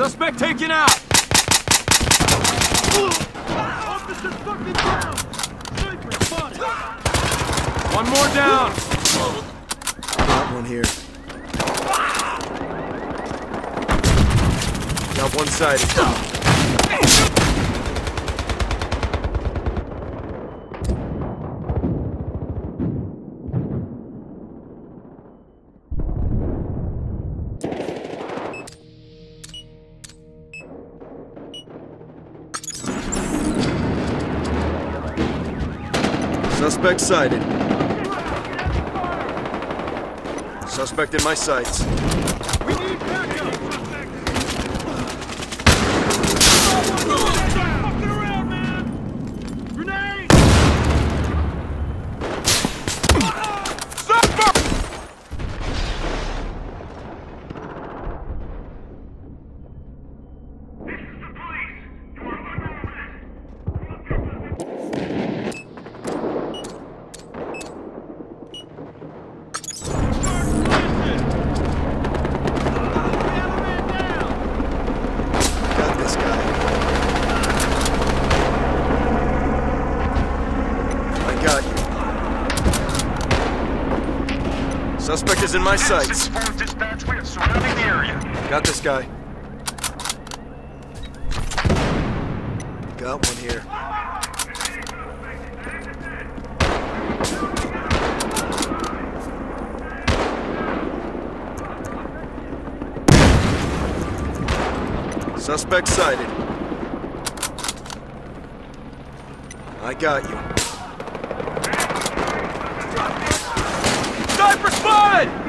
Suspect taken out! Officer fucking down! Sniper spotted! One more down! Got one here. Got one-sided. Suspect sighted. Suspect in my sights. We need backup! Fucking around, man! Grenade! Suspect is in my sights. Dispatch, we are surrounding the area. Got this guy. Got one here. Suspect sighted. I got you. Sniper spotted!